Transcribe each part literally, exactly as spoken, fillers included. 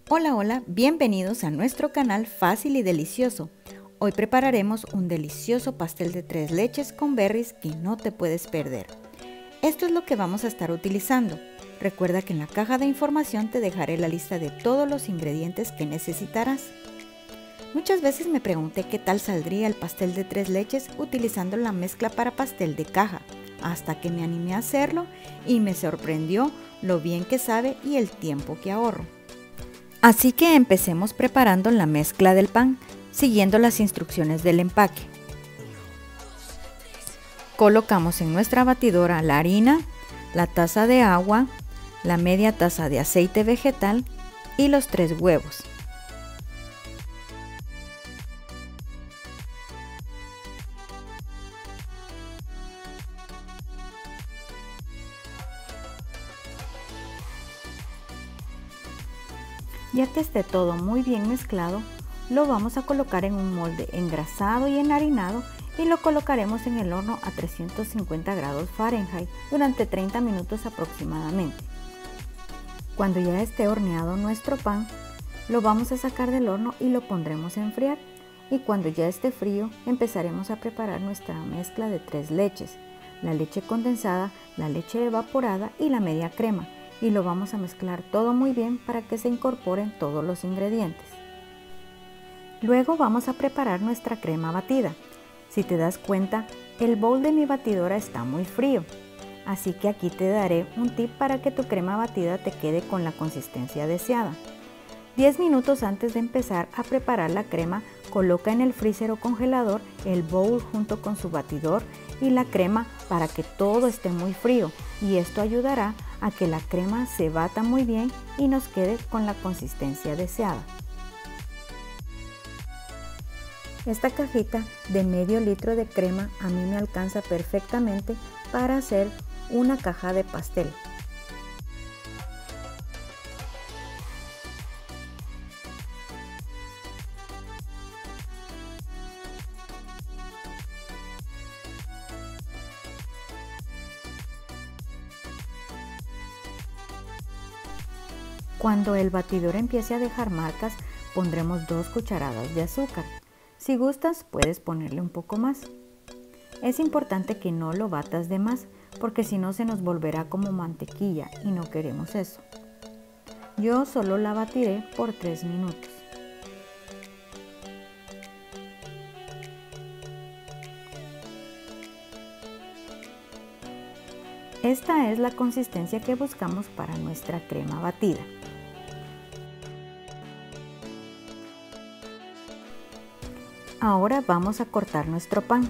Hola, hola, bienvenidos a nuestro canal Fácil y Delicioso. Hoy prepararemos un delicioso pastel de tres leches con berries que no te puedes perder. Esto es lo que vamos a estar utilizando. Recuerda que en la caja de información te dejaré la lista de todos los ingredientes que necesitarás. Muchas veces me pregunté qué tal saldría el pastel de tres leches utilizando la mezcla para pastel de caja, hasta que me animé a hacerlo y me sorprendió lo bien que sabe y el tiempo que ahorro. Así que empecemos preparando la mezcla del pan, siguiendo las instrucciones del empaque. Colocamos en nuestra batidora la harina, la taza de agua, la media taza de aceite vegetal y los tres huevos. Ya que esté todo muy bien mezclado, lo vamos a colocar en un molde engrasado y enharinado y lo colocaremos en el horno a trescientos cincuenta grados Fahrenheit durante treinta minutos aproximadamente. Cuando ya esté horneado nuestro pan, lo vamos a sacar del horno y lo pondremos a enfriar. Y cuando ya esté frío, empezaremos a preparar nuestra mezcla de tres leches, la leche condensada, la leche evaporada y la media crema. Y lo vamos a mezclar todo muy bien para que se incorporen todos los ingredientes. Luego vamos a preparar nuestra crema batida. Si te das cuenta, el bowl de mi batidora está muy frío, así que aquí te daré un tip para que tu crema batida te quede con la consistencia deseada. diez minutos antes de empezar a preparar la crema, coloca en el freezer o congelador el bowl junto con su batidor y la crema para que todo esté muy frío, y esto ayudará a que la crema se bata muy bien y nos quede con la consistencia deseada. Esta cajita de medio litro de crema a mí me alcanza perfectamente para hacer una caja de pastel. Cuando el batidor empiece a dejar marcas, pondremos dos cucharadas de azúcar. Si gustas, puedes ponerle un poco más. Es importante que no lo batas de más, porque si no se nos volverá como mantequilla y no queremos eso. Yo solo la batiré por tres minutos. Esta es la consistencia que buscamos para nuestra crema batida. Ahora vamos a cortar nuestro pan.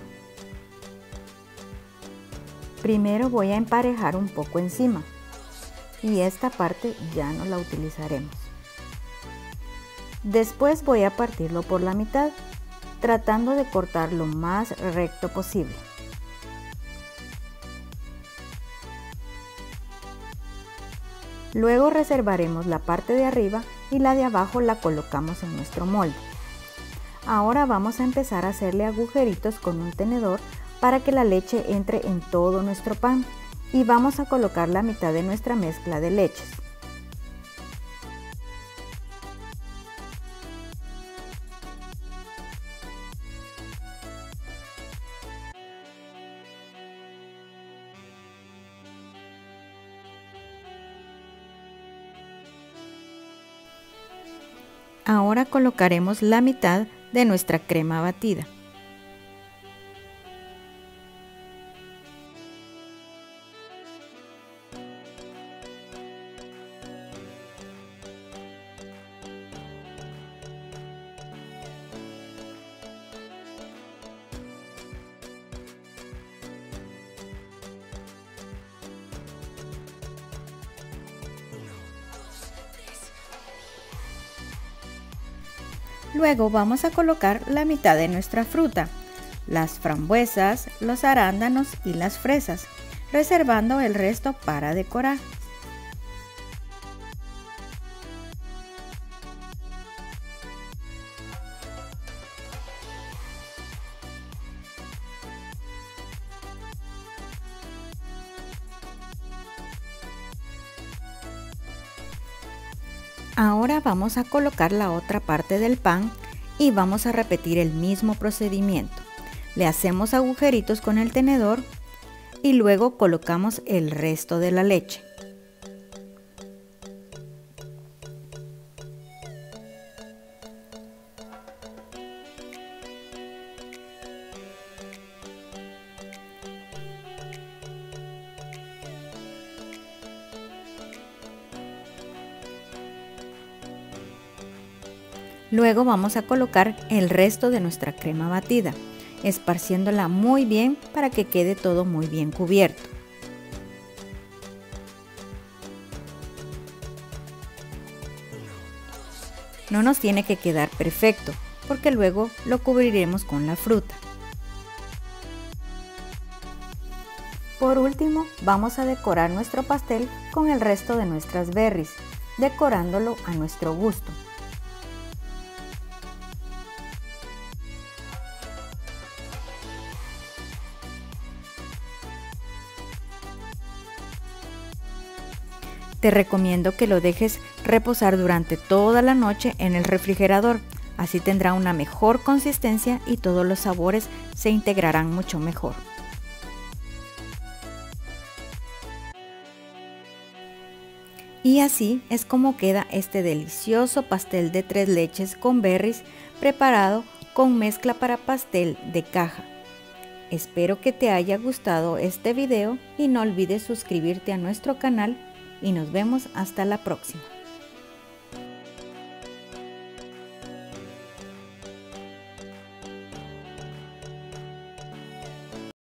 Primero voy a emparejar un poco encima y esta parte ya no la utilizaremos. Después voy a partirlo por la mitad, tratando de cortar lo más recto posible. Luego reservaremos la parte de arriba y la de abajo la colocamos en nuestro molde. Ahora vamos a empezar a hacerle agujeritos con un tenedor para que la leche entre en todo nuestro pan, y vamos a colocar la mitad de nuestra mezcla de leches. Ahora colocaremos la mitad de nuestra crema batida. Luego vamos a colocar la mitad de nuestra fruta, las frambuesas, los arándanos y las fresas, reservando el resto para decorar. Ahora vamos a colocar la otra parte del pan y vamos a repetir el mismo procedimiento. Le hacemos agujeritos con el tenedor y luego colocamos el resto de la leche. Luego vamos a colocar el resto de nuestra crema batida, esparciéndola muy bien para que quede todo muy bien cubierto. No nos tiene que quedar perfecto, porque luego lo cubriremos con la fruta. Por último, vamos a decorar nuestro pastel con el resto de nuestras berries, decorándolo a nuestro gusto. Te recomiendo que lo dejes reposar durante toda la noche en el refrigerador, así tendrá una mejor consistencia y todos los sabores se integrarán mucho mejor. Y así es como queda este delicioso pastel de tres leches con berries preparado con mezcla para pastel de caja. Espero que te haya gustado este video y no olvides suscribirte a nuestro canal y nos vemos hasta la próxima.